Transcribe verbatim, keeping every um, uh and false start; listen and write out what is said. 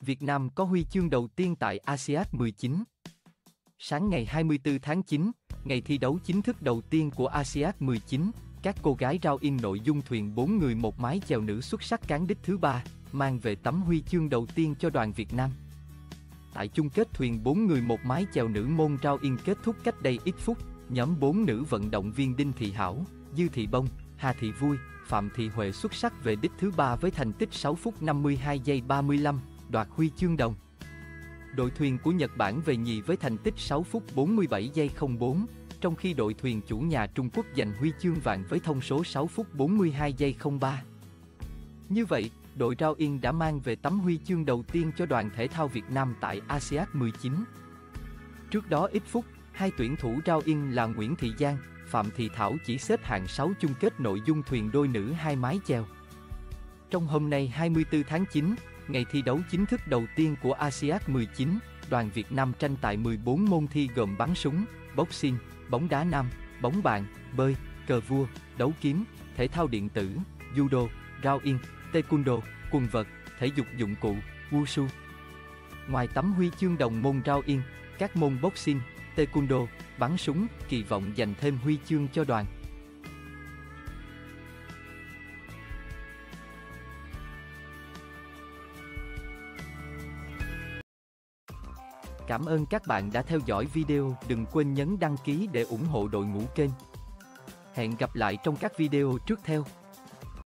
Việt Nam có huy chương đầu tiên tại ASEAN mười chín. Sáng ngày hai mươi tư tháng chín, ngày thi đấu chính thức đầu tiên của ASEAN mười chín, các cô gái rao yên nội dung thuyền bốn người một mái chèo nữ xuất sắc cán đích thứ ba, mang về tấm huy chương đầu tiên cho đoàn Việt Nam. Tại chung kết thuyền bốn người một mái chèo nữ môn rao yên kết thúc cách đây ít phút, nhóm bốn nữ vận động viên Đinh Thị Hảo, Dư Thị Bông, Hà Thị Vui, Phạm Thị Huệ xuất sắc về đích thứ ba với thành tích sáu phút năm mươi hai giây ba mươi lăm, đoạt huy chương đồng. Đội thuyền của Nhật Bản về nhì với thành tích sáu phút bốn mươi bảy giây không bốn, trong khi đội thuyền chủ nhà Trung Quốc giành huy chương vàng với thông số sáu phút bốn mươi hai giây không ba. Như vậy, đội rao yên đã mang về tấm huy chương đầu tiên cho đoàn thể thao Việt Nam tại ASEAN mười chín. Trước đó ít phút, hai tuyển thủ rao yên là Nguyễn Thị Giang, Phạm Thị Thảo chỉ xếp hạng sáu chung kết nội dung thuyền đôi nữ hai mái chèo. Trong hôm nay hai mươi tư tháng chín, ngày thi đấu chính thức đầu tiên của ASEAN mười chín, đoàn Việt Nam tranh tài mười bốn môn thi gồm bắn súng, boxing, bóng đá nam, bóng bàn, bơi, cờ vua, đấu kiếm, thể thao điện tử, judo, rao yên, taekwondo, quần vợt, thể dục dụng cụ, wushu. Ngoài tấm huy chương đồng môn rao yên, các môn boxing, taekwondo, bắn súng kỳ vọng giành thêm huy chương cho đoàn. Cảm ơn các bạn đã theo dõi video, đừng quên nhấn đăng ký để ủng hộ đội ngũ kênh. Hẹn gặp lại trong các video tiếp theo.